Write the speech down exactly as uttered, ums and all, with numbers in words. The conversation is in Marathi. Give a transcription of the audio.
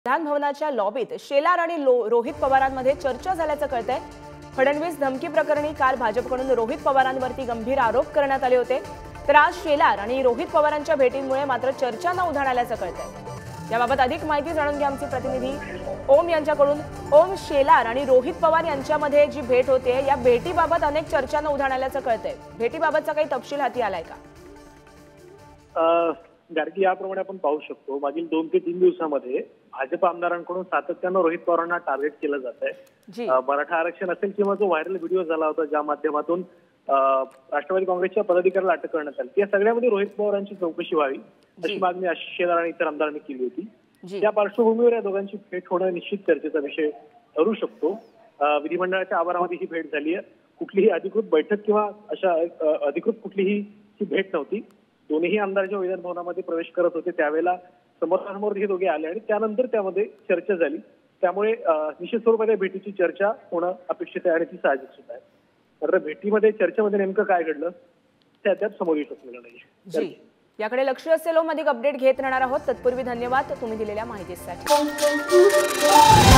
विधान भवनाच्या लॉबीत शेलार आणि रोहित पवारांमध्ये चर्चा झाल्याचं कळतंय। फडणवीस धमकी प्रकरणी काल भाजपकडून रोहित पवारांवरती गंभीर आरोप करण्यात आले होते, तर आज शेलार आणि रोहित पवारांच्या भेटीमुळे मात्र चर्चा न उधाण आल्याचं कळतंय। याबाबत अधिक माहिती जाणून घ्या आमचे प्रतिनिधी ओम यांच्याकडून। ओम, शेलार आणि रोहित पवार यांच्यामध्ये जी भेट होते या भेटीबाबत अनेक चर्चा न उधाण आल्याचं कळतंय। भेटीबाबतचा काही तपशील हाती आलाय का? गाडगी, याप्रमाणे आपण पाहू शकतो मागील दोन ते तीन दिवसांमध्ये भाजप आमदारांकडून सातत्यानं रोहित पवारांना टार्गेट केलं जात आहे। मराठा आरक्षण असेल किंवा जो व्हायरल व्हिडिओ झाला होता ज्या माध्यमातून राष्ट्रवादी काँग्रेसच्या पदाधिकाऱ्याला अटक करण्यात आली, या सगळ्यामध्ये रोहित पवारांची चौकशी व्हावी अशी मागणी आशिष शेलार आणि इतर आमदारांनी केली होती। त्या पार्श्वभूमीवर या दोघांची भेट होणं निश्चित चर्चेचा विषय ठरू शकतो। विधिमंडळाच्या आवारामध्ये ही भेट झाली आहे, कुठलीही अधिकृत बैठक किंवा अशा अधिकृत कुठलीही ही भेट नव्हती। दोन्ही आमदार जेव्हा विधान भवनामध्ये प्रवेश करत होते त्यावेळेला समोरासमोर हे दोघे आले आणि त्यानंतर त्यामध्ये चर्चा झाली। त्यामुळे निश्चित स्वरूपात भेटीची चर्चा होणं अपेक्षित आहे आणि ती साहजिक सुद्धा आहे। मात्र भेटीमध्ये चर्चेमध्ये नेमकं काय घडलं ते अद्याप समोर येऊ शकलेलं नाही। याकडे लक्ष असेल, अधिक अपडेट घेत राहणार आहोत। तत्पूर्वी धन्यवाद तुम्ही दिलेल्या माहितीसाठी।